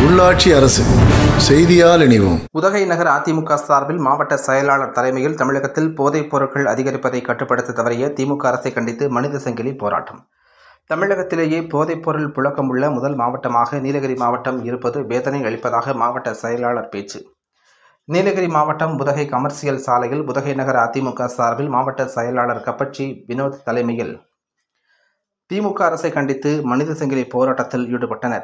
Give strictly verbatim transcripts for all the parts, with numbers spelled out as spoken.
உள்ளாட்சி அரசு செய்தியால் இணைவோம். உதகை நகர அதிமுக சார்பில் மாவட்ட செயலாளர் தலைமையில் தமிழகத்தில் போதைப் பொருட்கள் அதிகரிப்பதை கட்டுப்படுத்த தவறிய திமுக அரசை கண்டித்து மனித சங்கிலி போராட்டம். தமிழகத்திலேயே போதைப் பொருள் புழக்கம் உள்ள முதல் மாவட்டமாக நீலகிரி மாவட்டம் இருப்பது வேதனை அளிப்பதாக மாவட்ட செயலாளர் பேச்சு. நீலகிரி மாவட்டம் உதகை கமர்சியல் சாலையில் உதகை நகர அதிமுக சார்பில் மாவட்ட செயலாளர் கப்பச்சி வினோத் தலைமையில் திமுக அரசை கண்டித்து மனித சங்கிலி போராட்டத்தில் ஈடுபட்டனர்.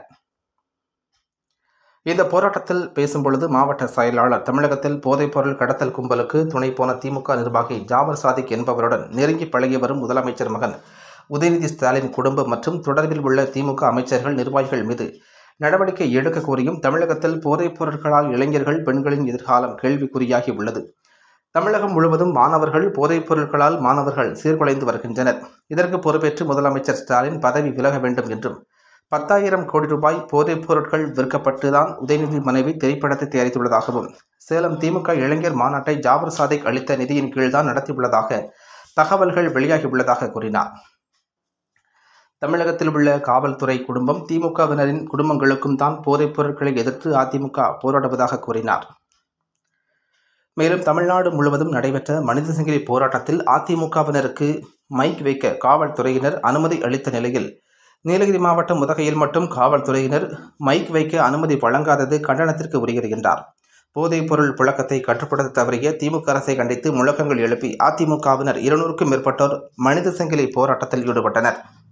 இந்த போராட்டத்தில் பேசும்பொழுது மாவட்ட செயலாளர், தமிழகத்தில் போதைப் பொருள் கடத்தல் கும்பலுக்கு துணை போன திமுக நிர்வாகி ஜாபர் சாதிக் என்பவருடன் நெருங்கி பழகி வரும் முதலமைச்சர் மகன் உதயநிதி ஸ்டாலின் குடும்பம் மற்றும் தொடர்பில் உள்ள திமுக அமைச்சர்கள், நிர்வாகிகள் மீது நடவடிக்கை எடுக்க கோரியும் தமிழகத்தில் போதைப் பொருட்களால் இளைஞர்கள், பெண்களின் எதிர்காலம் கேள்விக்குறியாகி உள்ளது. தமிழகம் முழுவதும் மாணவர்கள் போதைப் பொருட்களால் மாணவர்கள் சீர்குலைந்து வருகின்றனர். இதற்கு பொறுப்பேற்று முதலமைச்சர் ஸ்டாலின் பதவி விலக வேண்டும் என்றும், பத்தாயிரம் கோடி ரூபாய் போதைப் பொருட்கள் விற்கப்பட்டுதான் உதயநிதி மனைவி திரைப்படத்தை தயாரித்துள்ளதாகவும், சேலம் திமுக இளைஞர் மாநாட்டை ஜாபர் சாதிக் அளித்த நிதியின் கீழ்தான் நடத்தியுள்ளதாக தகவல்கள் வெளியாகியுள்ளதாக கூறினார். தமிழகத்தில் உள்ள காவல்துறை குடும்பம், திமுகவினரின் குடும்பங்களுக்கும் தான் போதைப் பொருட்களை எதிர்த்து அதிமுக போராடுவதாக கூறினார். மேலும் தமிழ்நாடு முழுவதும் நடைபெற்ற மனித சங்கிலி போராட்டத்தில் அதிமுகவினருக்கு மைக் வைக்க காவல்துறையினர் அனுமதி அளித்த நிலையில், நீலகிரி மாவட்டம் உதகையில் மட்டும் காவல்துறையினர் மைக் வைக்க அனுமதி வழங்காதது கண்டனத்திற்கு உரியது என்றார். போதைப் பொருள் புழக்கத்தை கட்டுப்படுத்த தவறிய திமுக அரசை கண்டித்து முழக்கங்கள் எழுப்பி அதிமுகவினர் இருநூறுக்கும் மேற்பட்டோர் மனித சங்கிலி போராட்டத்தில் ஈடுபட்டனர்.